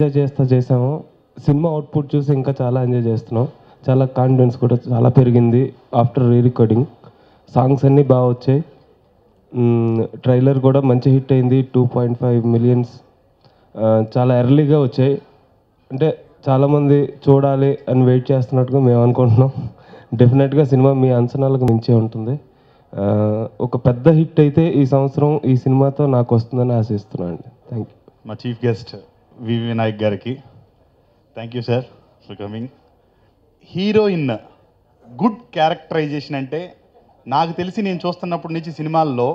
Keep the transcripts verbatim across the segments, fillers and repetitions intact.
Enjoy చేస్తా చేసామో cinema output చూసి ఇంకా చాలా ఎంజాయ్ చేస్తున్నాం. చాలా కాన్ఫిడెన్స్ కూడా చాలా పెరిగింది ఆఫ్టర్ రీ రికార్డింగ్. సాంగ్స్ అన్నీ బాగా వచ్చాయి. ట్రైలర్ కూడా మంచి హిట్ అయింది. టూ పాయింట్ ఫైవ్ మిలియన్స్ చాలా ఎర్లీగా వచ్చాయి. అంటే చాలామంది చూడాలి అని వెయిట్ చేస్తున్నట్టుగా మేము అనుకుంటున్నాం. డెఫినెట్గా సినిమా మీ అంచనాలకు మించే ఉంటుంది. ఒక పెద్ద హిట్ అయితే ఈ సంవత్సరం ఈ సినిమాతో నాకు వస్తుందని ఆశిస్తున్నాను అండి. Thank you. మా చీఫ్ గెస్ట్ వివి వినాయక్ గారికి thank you sir for coming. Heroine good characterization అంటే నాకు తెలిసి నేను చూస్తున్నప్పటి నుంచి సినిమాల్లో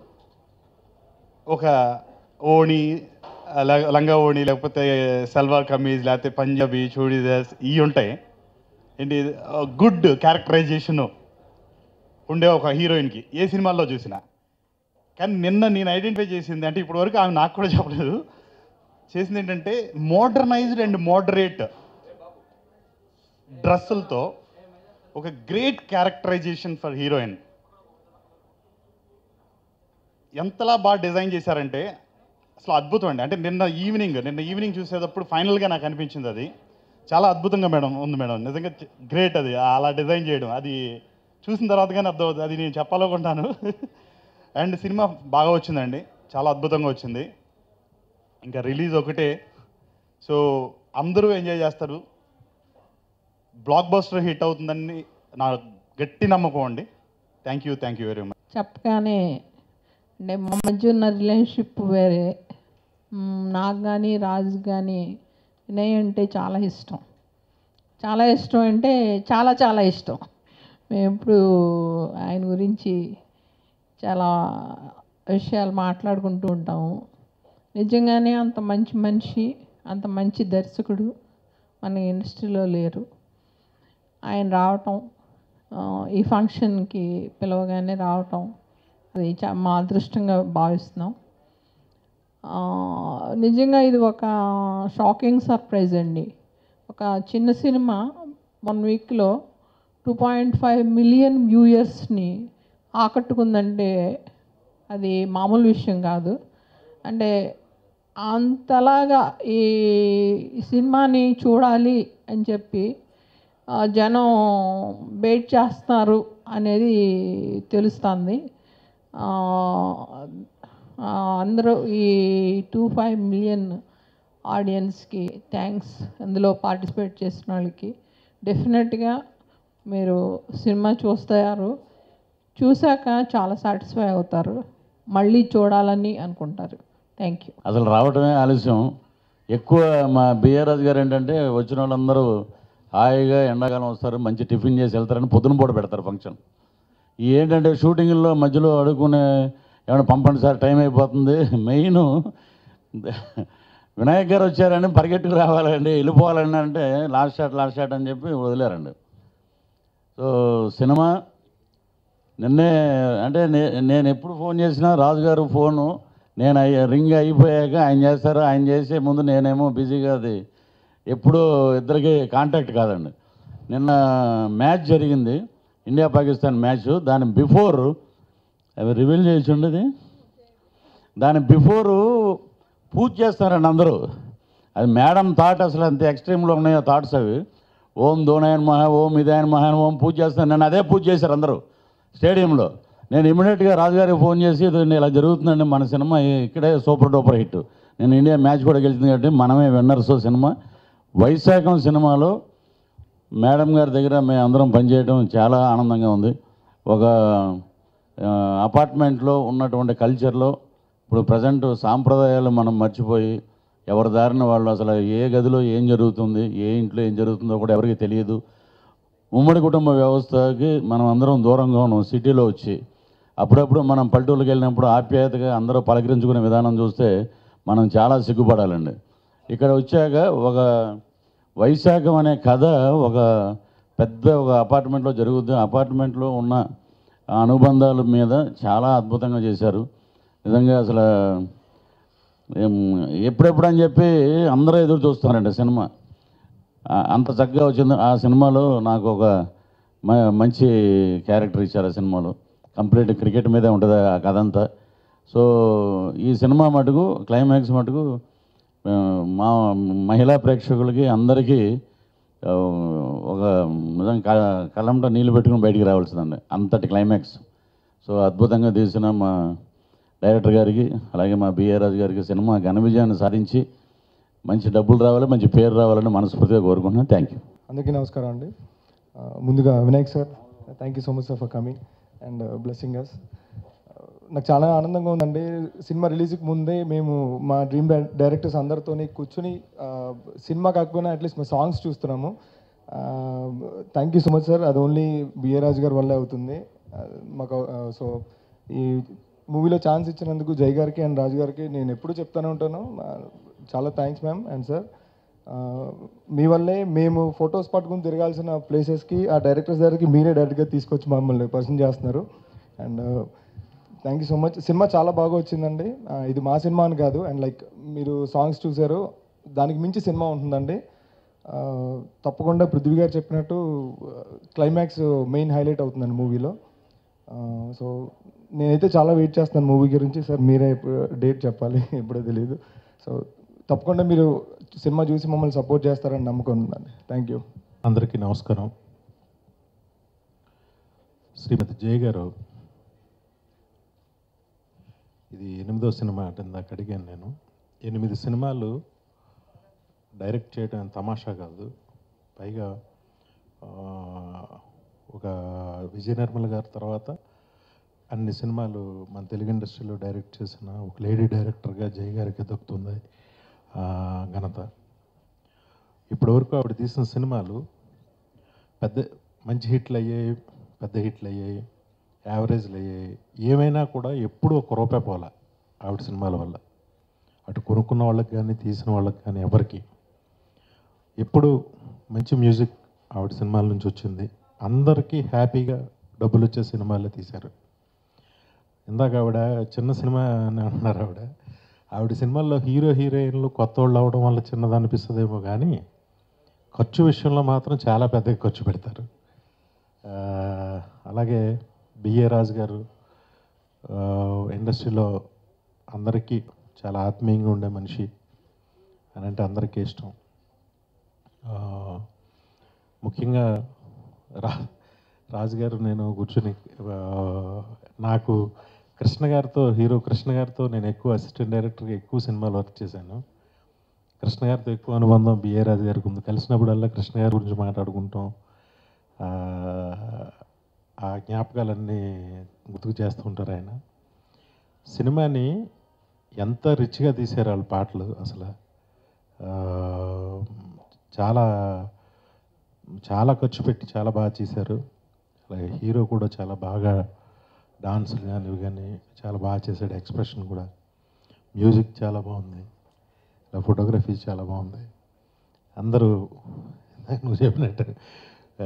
ఒక ఓణి లంగా ఓణి లేకపోతే సల్వార్ కమీజ్ లేకపోతే పంజాబీ చూడీదార్స్ ఇవి ఉంటాయి. ఏంటి గుడ్ క్యారెక్టరైజేషను ఉండే ఒక హీరోయిన్కి ఏ సినిమాల్లో చూసినా. కానీ నిన్న నేను ఐడెంటిఫై చేసింది అంటే ఇప్పటి వరకు ఆమె నాకు కూడా చెప్పలేదు చేసింది ఏంటంటే మోడర్నైజ్డ్ అండ్ మోడరేట్ డ్రెస్సులతో ఒక గ్రేట్ క్యారెక్టరైజేషన్ ఫర్ హీరోయిన్. ఎంతలా బాగా డిజైన్ చేశారంటే అసలు అద్భుతం అండి. అంటే నిన్న ఈవినింగ్ నిన్న ఈవినింగ్ చూసేటప్పుడు ఫైనల్గా నాకు అనిపించింది అది చాలా అద్భుతంగా మేడం ఉంది మేడం. నిజంగా గ్రేట్ అది అలా డిజైన్ చేయడం. అది చూసిన తర్వాత కానీ అర్థం అవుతుంది. అది నేను చెప్పాలనుకుంటాను. అండ్ సినిమా బాగా వచ్చిందండి, చాలా అద్భుతంగా వచ్చింది. ఇంకా రిలీజ్ ఒకటే, సో అందరూ ఎంజాయ్ చేస్తారు. బ్లాక్ బస్టర్ హిట్ అవుతుందని నా గట్టి నమ్మకం అండి. Thank you thank you very much. చెప్పగానే అంటే మా మధ్య ఉన్న రిలేషన్షిప్ వేరే. నాకు కానీ రాజు కానీ వినయ్ అంటే చాలా ఇష్టం. చాలా ఇష్టం అంటే చాలా చాలా ఇష్టం. మేము ఎప్పుడు ఆయన గురించి చాలా విషయాలు మాట్లాడుకుంటూ ఉంటాము. నిజంగానే అంత మంచి మనిషి, అంత మంచి దర్శకుడు మన ఇండస్ట్రీలో లేరు. ఆయన రావటం, ఈ ఫంక్షన్కి పిలవగానే రావటం అది మా అదృష్టంగా భావిస్తున్నాం. నిజంగా ఇది ఒక షాకింగ్ సర్ప్రైజ్ అండి. ఒక చిన్న సినిమా వన్ వీక్లో టూ పాయింట్ ఫైవ్ మిలియన్ వ్యూయర్స్ని ఆకట్టుకుందంటే అది మామూలు విషయం కాదు. అంటే అంతలాగా ఈ సినిమాని చూడాలి అని చెప్పి జనం వెయిట్ చేస్తున్నారు అనేది తెలుస్తుంది. అందరూ ఈ టూ ఫైవ్ మిలియన్ ఆడియన్స్కి థ్యాంక్స్. అందులో పార్టిసిపేట్ చేసిన వాళ్ళకి డెఫినెట్గా మీరు సినిమా చూస్తారు, చూశాక చాలా సాటిస్ఫై అవుతారు, మళ్ళీ చూడాలని అనుకుంటారు. Thank you. అసలు రావటమే ఆలస్యం ఎక్కువ. మా బిఆర్ రాజు గారు ఏంటంటే వచ్చిన వాళ్ళందరూ హాయిగా ఎండాకాలం వస్తారు, మంచి టిఫిన్ చేసి వెళ్తారని పొద్దున పూట పెడతారు ఫంక్షన్. ఏంటంటే షూటింగ్లో మధ్యలో అడుగునే ఏమైనా పంపండి సార్ టైం అయిపోతుంది. మెయిన్ వినాయక్ గారు వచ్చారని పరిగెట్టుకు రావాలండి, వెళ్ళిపోవాలండి అంటే లాస్ట్ షాట్ లాస్ట్ షాట్ అని చెప్పి వదిలేరండి. సో సినిమా నిన్నే అంటే నేను ఎప్పుడు ఫోన్ చేసినా రాజుగారు ఫోను నేను రింగ్ అయిపోయాక ఆయన చేస్తారు, ఆయన చేసే ముందు నేనేమో బిజీగా అది ఎప్పుడూ ఇద్దరికి కాంటాక్ట్ కాదండి. నిన్న మ్యాచ్ జరిగింది, ఇండియా పాకిస్తాన్ మ్యాచ్. దాని బిఫోర్ అవి రివీల్ చేసి ఉండేది, దాని బిఫోరు పూజ చేస్తారండి అందరూ. అది మేడం థాట్ అసలు అంత ఎక్స్ట్రీమ్లో ఉన్నాయో థాట్స్ అవి. ఓం దోనాయన్ మహా, ఓం ఇదాయన్ మహా, ఓం పూజ చేస్తాను. నేను అదే పూజ చేశారు అందరూ స్టేడియంలో. నేను ఇమీడియట్గా రాజుగారికి ఫోన్ చేసి ఇలా జరుగుతుందండి మన సినిమా ఇక్కడే సూపర్ డూపర్ హిట్, నేను ఇండియా మ్యాచ్ కూడా గెలిచింది కాబట్టి మనమే విన్నర్స్. సినిమా వైశాఖం సినిమాలో మేడం గారి దగ్గర మేము అందరం పనిచేయడం చాలా ఆనందంగా ఉంది. ఒక అపార్ట్మెంట్లో ఉన్నటువంటి కల్చర్లో ఇప్పుడు ప్రజెంట్ సాంప్రదాయాలు మనం మర్చిపోయి ఎవరి దారిన వాళ్ళు అసలు ఏ గదిలో ఏం జరుగుతుంది, ఏ ఇంట్లో ఏం జరుగుతుందో కూడా ఎవరికి తెలియదు. ఉమ్మడి కుటుంబ వ్యవస్థకి మనం అందరం దూరంగా ఉన్నాం సిటీలో వచ్చి. అప్పుడప్పుడు మనం పల్లెటూళ్ళకి వెళ్ళినప్పుడు ఆప్యాయతగా అందరూ పలకరించుకునే విధానం చూస్తే మనం చాలా సిగ్గుపడాలండి. ఇక్కడ వచ్చాక ఒక వైశాఖం అనే కథ ఒక పెద్ద ఒక అపార్ట్మెంట్లో జరుగుతుంది. అపార్ట్మెంట్లో ఉన్న అనుబంధాల మీద చాలా అద్భుతంగా చేశారు. నిజంగా అసలు ఎప్పుడెప్పుడు అని చెప్పి అందరూ ఎదురు చూస్తున్నారండి సినిమా. అంత చక్కగా వచ్చింది. ఆ సినిమాలో నాకు ఒక మంచి క్యారెక్టర్ ఇచ్చారు. ఆ సినిమాలో కంప్లీట్ క్రికెట్ మీదే ఉంటుంది ఆ కథ అంతా. సో ఈ సినిమా మటుకు క్లైమాక్స్ మటుకు ఆ, మా మహిళా ప్రేక్షకులకి అందరికీ ఆ, ఒక నిజంగా క- కళ్ళంట నీళ్ళు పెట్టుకుని బయటికి రావాల్సిందండి, అంతటి క్లైమాక్స్. సో అద్భుతంగా తీసిన మా డైరెక్టర్ గారికి అలాగే మా బిఏ రాజు గారికి సినిమా ఘన విజయాన్ని సాధించి మంచి డబ్బులు రావాలి, మంచి పేరు రావాలని మనస్ఫూర్తిగా కోరుకుంటున్నాను. Thank you. అందరికీ నమస్కారం అండి. ఆ, ముందుగా Vinayak sir, thank you so much sir for coming and blessing us. నాకు చాలా ఆనందంగా ఉందండి. సినిమా రిలీజ్కి ముందే మేము మా డ్రీమ్ డైరెక్టర్స్ అందరితోని కూర్చుని ఆ, సినిమా కాకపోయినా అట్లీస్ట్ మా సాంగ్స్ చూస్తున్నాము. Thank you so much sir. అది ఓన్లీ బిఏ రాజు గారి వల్లే అవుతుంది. ఆ, మాకు సో ఈ మూవీలో ఛాన్స్ ఇచ్చినందుకు జై గారికి అండ్ రాజు గారికి నేను ఎప్పుడూ చెప్తానే ఉంటాను, ఆ, చాలా థ్యాంక్స్ మ్యామ్. అండ్ సార్, మీ వల్లే మేము ఫొటోస్ పట్టుకుని తిరగాల్సిన ప్లేసెస్కి ఆ డైరెక్టర్స్ దగ్గరికి మీరే డైరెక్ట్గా తీసుకొచ్చి మమ్మల్ని పర్సన్ చేస్తున్నారు. And thank you so much. సినిమా చాలా బాగా వచ్చిందండి. ఆ, ఇది మా సినిమా అని కాదు, అండ్ లైక్ మీరు సాంగ్స్ చూసారు, దానికి మించి సినిమా ఉంటుందండి. ఆ, తప్పకుండా పృథ్వీ గారు చెప్పినట్టు క్లైమాక్స్ మెయిన్ హైలైట్ అవుతుందండి మూవీలో. సో నేనైతే చాలా వెయిట్ చేస్తున్నాను మూవీ గురించి. సార్ మీరే డేట్ చెప్పాలి, ఎప్పుడో తెలియదు. సో తప్పకుండా మీరు సినిమా చూసి మమ్మల్ని సపోర్ట్ చేస్తారని నమ్మకం ఉందండి. Thank you. అందరికీ నమస్కారం. శ్రీమతి జయ గారు, ఇది ఎనిమిదో సినిమా అంటే ఇందాక అడిగాను నేను. ఎనిమిది సినిమాలు డైరెక్ట్ చేయడం తమాషా కాదు. పైగా ఆ, ఒక విజయ నిర్మల గారి తర్వాత అన్ని సినిమాలు మన తెలుగు ఇండస్ట్రీలో డైరెక్ట్ చేసిన ఒక లేడీ డైరెక్టర్గా జయ గారికి దక్కుతుంది ఆ, ఘనత. ఇప్పటివరకు ఆవిడ తీసిన సినిమాలు పెద్ద మంచి హిట్లు అయ్యాయి, పెద్ద హిట్లు అయ్యాయి, యావరేజ్లు అయ్యాయి. ఏమైనా కూడా ఎప్పుడూ ఒక రూపాయి పోలా ఆవిడ సినిమాల వల్ల. అటు కొనుక్కున్న వాళ్ళకి కానీ తీసిన వాళ్ళకి కానీ ఎవరికి. ఎప్పుడు మంచి మ్యూజిక్ ఆవిడ సినిమాల నుంచి వచ్చింది. అందరికీ హ్యాపీగా డబ్బులు వచ్చే సినిమాలే తీశారు. ఇందాక ఆవిడ చిన్న సినిమా అని అంటున్నారు. ఆవిడ ఆవిడ సినిమాల్లో హీరో హీరోయిన్లు కొత్త వాళ్ళు అవడం వల్ల చిన్నది అనిపిస్తుందేమో కానీ ఖర్చు విషయంలో మాత్రం చాలా పెద్దగా ఖర్చు పెడతారు. ఆ, అలాగే బిఏ రాజు గారు ఆ, ఇండస్ట్రీలో అందరికీ చాలా ఆత్మీయంగా ఉండే మనిషి అని అంటే అందరికీ ఇష్టం. ఆ, ముఖ్యంగా రా రాజుగారు నేను కూర్చుని ఆ, నాకు కృష్ణ గారితో హీరో కృష్ణ గారితో నేను ఎక్కువ అసిస్టెంట్ డైరెక్టర్గా ఎక్కువ సినిమాలు వర్క్ చేశాను. కృష్ణ గారితో ఎక్కువ అనుబంధం బిఏ రాజు గారికి ఉంది. కలిసినప్పుడల్లా కృష్ణ గారి గురించి మాట్లాడుకుంటాం. ఆ, ఆ జ్ఞాపకాలన్నీ గుర్తుకు చేస్తూ ఉంటారు ఆయన. సినిమాని ఎంత రిచ్గా తీశారు వాళ్ళ పాటలు అసలు. ఆ, చాలా చాలా ఖర్చు పెట్టి చాలా బాగా చేశారు. అలాగే హీరో కూడా చాలా బాగా డాన్సులు కానీ ఇవి కానీ చాలా బాగా చేశాడు. ఎక్స్ప్రెషన్ కూడా, మ్యూజిక్ చాలా బాగుంది, ఫోటోగ్రఫీ చాలా బాగుంది. అందరూ నువ్వు చెప్పినట్టు ఆ,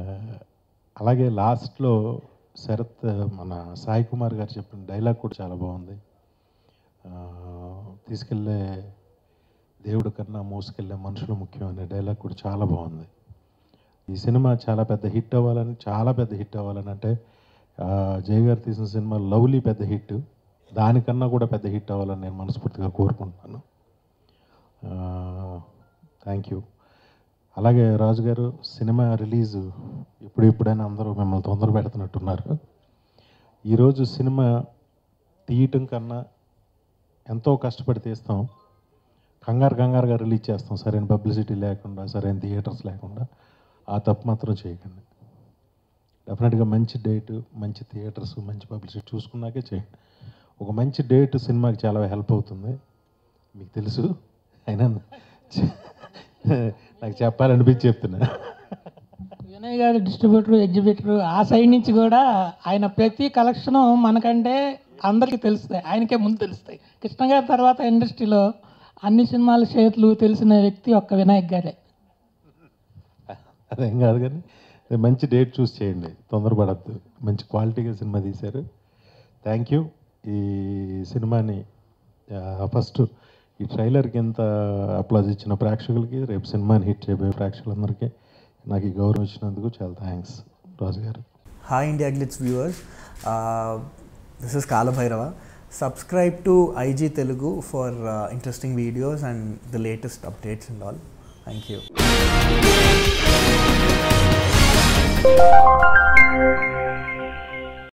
అలాగే లాస్ట్లో శరత్ మన సాయి కుమార్ గారు చెప్పిన డైలాగ్ కూడా చాలా బాగుంది. ఆ, తీసుకెళ్ళే దేవుడి కన్నా మోసుకెళ్ళే మనుషులు ముఖ్యం అనే డైలాగ్ కూడా చాలా బాగుంది. ఈ సినిమా చాలా పెద్ద హిట్ అవ్వాలని చాలా పెద్ద హిట్ అవ్వాలని అంటే ఆ, జయ గారు తీసిన సినిమా లవ్లీ పెద్ద హిట్, దానికన్నా కూడా పెద్ద హిట్ అవ్వాలని నేను మనస్ఫూర్తిగా కోరుకుంటున్నాను. Thank you. అలాగే రాజు గారు, సినిమా రిలీజు ఇప్పుడు ఇప్పుడైనా అందరూ మిమ్మల్ని తొందర పెడుతున్నట్టున్నారు. ఈరోజు సినిమా తీయటం కన్నా ఎంతో కష్టపడి తీస్తాం, కంగారు కంగారుగా రిలీజ్ చేస్తాం, సరైన పబ్లిసిటీ లేకుండా, సరైన థియేటర్స్ లేకుండా. ఆ తప్పు మాత్రం చేయకండి. డెఫినెట్గా మంచి డేటు, మంచి థియేటర్స్, మంచి పబ్లిసిటీ చూసుకున్నాకే చేయండి. ఒక మంచి డేట్ సినిమాకి చాలా హెల్ప్ అవుతుంది, మీకు తెలుసు. అయినా నాకు చెప్పాలనిపించి చెప్తున్నా. వినయ్ గారు డిస్ట్రిబ్యూటర్, ఎగ్జిబిటర్, ఆ సైడ్ నుంచి కూడా ఆయన ప్రతి కలెక్షను మనకంటే అందరికీ తెలుస్తాయి, ఆయనకే ముందు తెలుస్తాయి. కృష్ణ గారి తర్వాత ఇండస్ట్రీలో అన్ని సినిమాల షేర్లు తెలిసిన వ్యక్తి ఒక్క వినాయక్ గారే. అదేం కాదు కానీ మంచి డేట్ చూస్ చేయండి, తొందరపడద్దు. మంచి క్వాలిటీగా సినిమా తీశారు. Thank you. ఈ సినిమాని ఫస్ట్ ఈ ట్రైలర్కి ఎంత అప్లాజ్ ఇచ్చిన ప్రేక్షకులకి, రేపు సినిమాని హిట్ చేయబోయే ప్రేక్షకులందరికీ నాకు ఈ గౌరవం ఇచ్చినందుకు చాలా థ్యాంక్స్ రాజు గారు. Hi India Glitz viewers, uh, this is Kala Bhairava. subscribe to I G Telugu for uh, interesting videos and the latest updates and all. Thank you.